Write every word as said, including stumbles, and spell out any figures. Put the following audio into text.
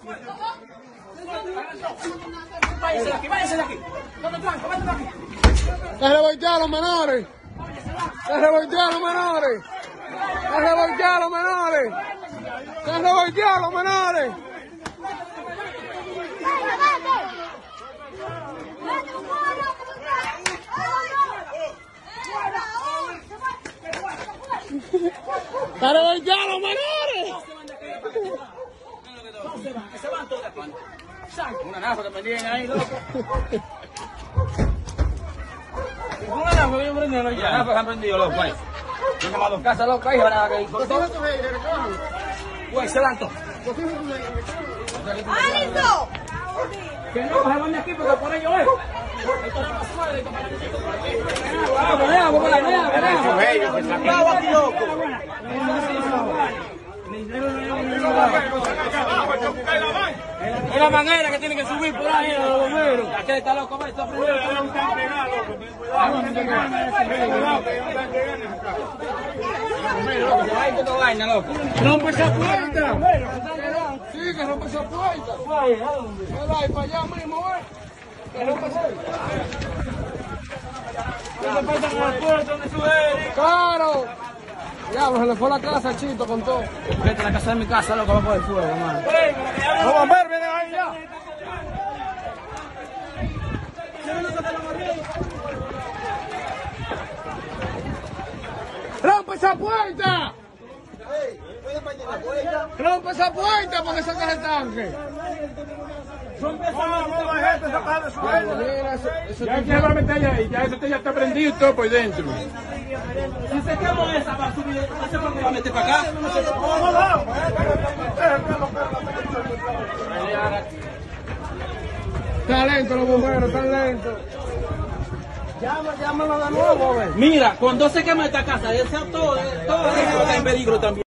Váyanse de aquí, váyanse de aquí. ¿Dónde están? ¿Dónde aquí? ¡Que revoltear a los menores! ¡Que revoltear a los menores! ¡Que revoltear a los menores! ¡Que revoltear a los menores! ¡Que revoltear a los menores! Que se van todos de aquí. Una nafa que me tienen ahí, loco. Una nafa que yo prendí, no ya. Una nafa que han prendido, loco, ahí. Yo me mando en casa, loco, ahí, van a que con todo. Pues se van todos. ¡Alito! Que no, se van de aquí porque por ello es. Esto no pasa nada, esto para que por aquí. Vamos, venga, vamos, venga, venga. Bravo aquí, loco. Es la manguera que tiene que subir por ahí, los bomberos. Aquí está loco, va, está prendido. ¡Rompe esa puerta! Sí, que rompe esa puerta. Para allá mismo, ¿eh? Que rompe esa puerta. ¡Claro! Ya, se le fue la casa al Chito con todo. Vete a la casa de mi casa, loco, va por el fuego, hermano. ¡Los bomberos vienen ahí ya! ¡Rompe esa puerta! ¡Rompe esa puerta para que saque el tanque! Son pesados, no la gente sacar de su vida. Ya que va a meter ahí, ya eso ya está prendido y todo por dentro. Si se quema esa para subir, no sé por qué va a meter para acá. Está lento los bomberos, están lentos. Mira, cuando se quema esta casa, ese todo, todo está en peligro también.